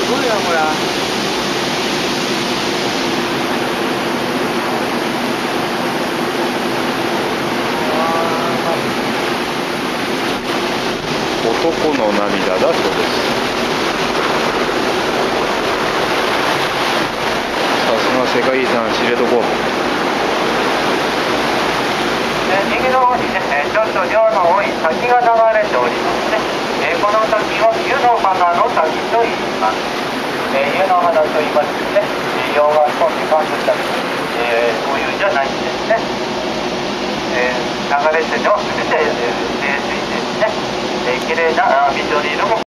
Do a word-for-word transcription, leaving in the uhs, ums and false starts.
ごいなこれ。 男の涙だそうです。さすが世界遺産知床。 右の方にね、ちょっと量の多い滝が流れておりますね。えー、この滝を湯の花の滝と言います。えー、湯の花と言いますとね、溶岩とみかんしたり、えー、そういうんじゃないんですね。えー、流れてては全て冷水ですね。えー、綺麗な緑色も